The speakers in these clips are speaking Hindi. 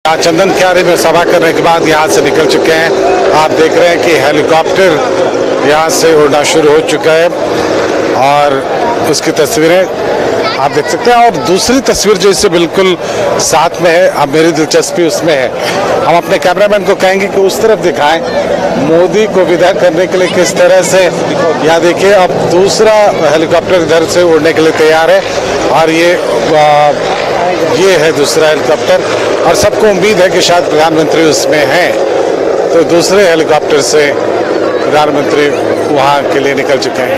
चंदन क्यारी में सभा करने के बाद यहाँ से निकल चुके हैं। आप देख रहे हैं कि हेलीकॉप्टर यहाँ से उड़ना शुरू हो चुका है और उसकी तस्वीरें आप देख सकते हैं। और दूसरी तस्वीर जो इससे बिल्कुल साथ में है, अब मेरी दिलचस्पी उसमें है, हम अपने कैमरामैन को कहेंगे कि उस तरफ दिखाएं मोदी को विदा करने के लिए किस तरह से। यहाँ देखिए अब दूसरा हेलीकॉप्टर इधर से उड़ने के लिए तैयार है और ये है दूसरा हेलीकॉप्टर और सबको उम्मीद है कि शायद प्रधानमंत्री उसमें हैं, तो दूसरे हेलीकॉप्टर से प्रधानमंत्री वहाँ के लिए निकल चुके हैं,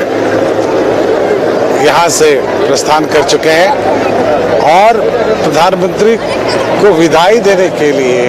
यहाँ से प्रस्थान कर चुके हैं और प्रधानमंत्री को विदाई देने के लिए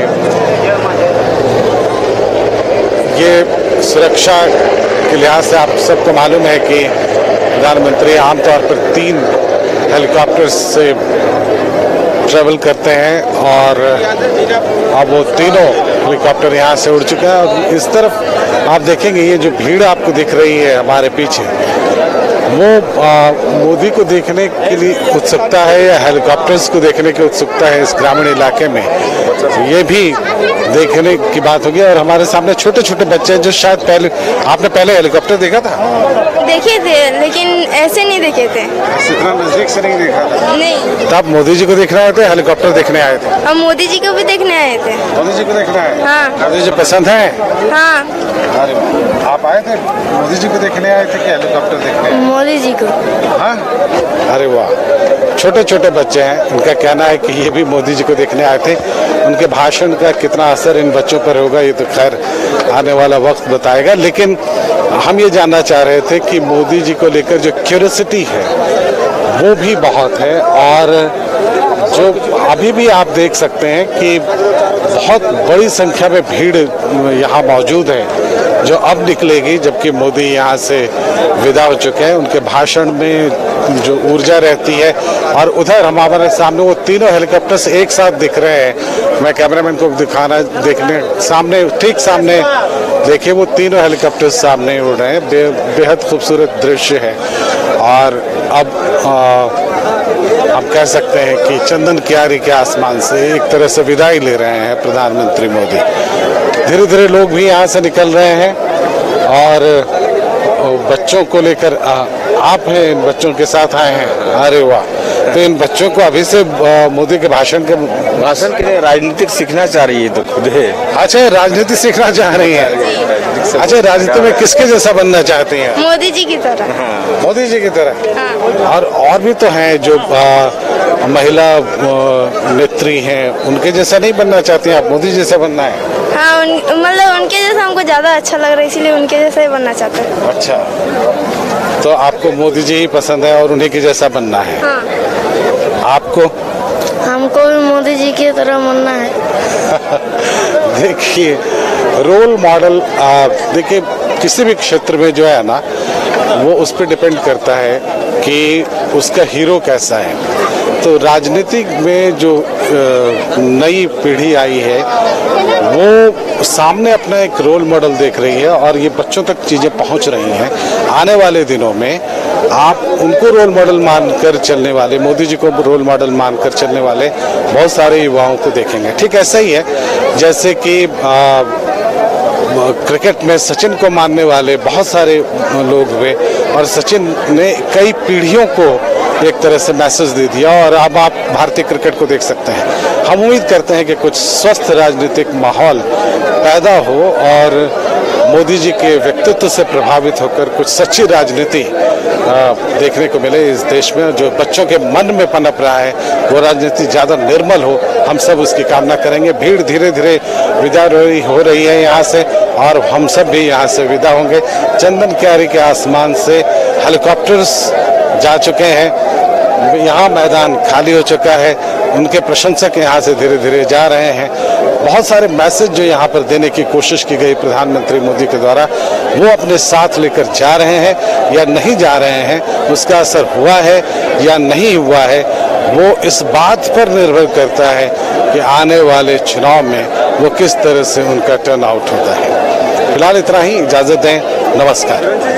ये सुरक्षा के लिहाज से आप सबको मालूम है कि प्रधानमंत्री आमतौर पर 3 हेलीकॉप्टर से ट्रेवल करते हैं और अब वो तीनों हेलीकॉप्टर यहाँ से उड़ चुके हैं। और इस तरफ आप देखेंगे ये जो भीड़ आपको दिख रही है हमारे पीछे, वो मोदी को देखने के लिए उत्सुकता है या हेलीकॉप्टर्स को देखने की उत्सुकता है इस ग्रामीण इलाके में, ये भी देखने की बात होगी। और हमारे सामने छोटे छोटे बच्चे हैं जो शायद आपने पहले हेलीकॉप्टर देखा था? देखे थे लेकिन ऐसे नहीं देखे थे, इतना नजदीक से नहीं देखा था। नहीं। तब मोदी जी को देखने आए थे, हेलीकॉप्टर देखने आए थे? हम मोदी जी को भी देखने आए थे। मोदी जी को देखने आए? हाँ। मोदी जी पसंद है? हाँ। अरे आप आए थे मोदी जी को देखने आए थे कि हेलीकॉप्टर देखने? मोदी जी को। हाँ? अरे वाह, छोटे छोटे बच्चे हैं, उनका कहना है कि ये भी मोदी जी को देखने आए थे। उनके भाषण का कितना असर इन बच्चों पर होगा ये तो खैर आने वाला वक्त बताएगा, लेकिन हम ये जानना चाह रहे थे कि मोदी जी को लेकर जो क्यूरियोसिटी है वो भी बहुत है। और जो अभी भी आप देख सकते हैं कि बहुत बड़ी संख्या में भीड़ यहाँ मौजूद है जो अब निकलेगी, जबकि मोदी यहाँ से विदा हो चुके हैं। उनके भाषण में जो ऊर्जा रहती है, और उधर हमारे सामने वो तीनों हेलीकॉप्टर्स एक साथ दिख रहे हैं। मैं कैमरामैन को देखने सामने, ठीक सामने देखिए वो तीनों हेलीकॉप्टर सामने उड़ रहे हैं। बेहद खूबसूरत दृश्य है। और अब कह सकते हैं कि चंदन क्यारी के आसमान से एक तरह से विदाई ले रहे हैं प्रधानमंत्री मोदी। धीरे धीरे लोग भी यहाँ से निकल रहे हैं और बच्चों को लेकर आप हैं, इन बच्चों के साथ आए हैं। अरे वाह, तो इन बच्चों को अभी से मोदी के भाषण के लिए राजनीतिक सीखना चाह रही है तो खुद है। अच्छा, राजनीति सीखना चाह रही है। अच्छा, राजनीति में किसके जैसा बनना चाहती हैं? मोदी जी की तरह। हाँ। मोदी जी की तरह। हाँ। और भी तो हैं जो महिला नेत्री हैं, उनके जैसा नहीं बनना चाहती हैं आप? मोदी जैसा बनना है? हाँ, मतलब उनके जैसा हमको ज्यादा अच्छा लग रहा है, इसीलिए उनके जैसा ही बनना चाहते हैं। अच्छा, तो आपको मोदी जी ही पसंद है और उन्हीं के जैसा बनना है? हाँ। आपको? हमको भी मोदी जी की तरह बनना है। देखिए, रोल मॉडल देखिए किसी भी क्षेत्र में जो है ना, वो उस पर डिपेंड करता है कि उसका हीरो कैसा है। तो राजनीति में जो नई पीढ़ी आई है वो सामने अपना एक रोल मॉडल देख रही है और ये बच्चों तक चीज़ें पहुंच रही हैं। आने वाले दिनों में आप उनको रोल मॉडल मानकर चलने वाले, मोदी जी को रोल मॉडल मानकर चलने वाले बहुत सारे युवाओं को देखेंगे। ठीक ऐसा ही है जैसे कि क्रिकेट में सचिन को मानने वाले बहुत सारे लोग हुए और सचिन ने कई पीढ़ियों को एक तरह से मैसेज दे दिया और अब आप भारतीय क्रिकेट को देख सकते हैं। हम उम्मीद करते हैं कि कुछ स्वस्थ राजनीतिक माहौल पैदा हो और मोदी जी के व्यक्तित्व से प्रभावित होकर कुछ सच्ची राजनीति देखने को मिले इस देश में। जो बच्चों के मन में पनप रहा है वो राजनीति ज़्यादा निर्मल हो, हम सब उसकी कामना करेंगे। भीड़ धीरे धीरे विदा हो रही है यहाँ से और हम सब भी यहाँ से विदा होंगे। चंदन क्यारी के आसमान से हेलीकॉप्टर्स जा चुके हैं, यहाँ मैदान खाली हो चुका है, उनके प्रशंसक यहाँ से धीरे धीरे जा रहे हैं। बहुत सारे मैसेज जो यहाँ पर देने की कोशिश की गई प्रधानमंत्री मोदी के द्वारा, वो अपने साथ लेकर जा रहे हैं या नहीं जा रहे हैं, उसका असर हुआ है या नहीं हुआ है, वो इस बात पर निर्भर करता है कि आने वाले चुनाव में वो किस तरह से उनका टर्न आउट होता है। फिलहाल इतना ही, इजाज़त दें, नमस्कार।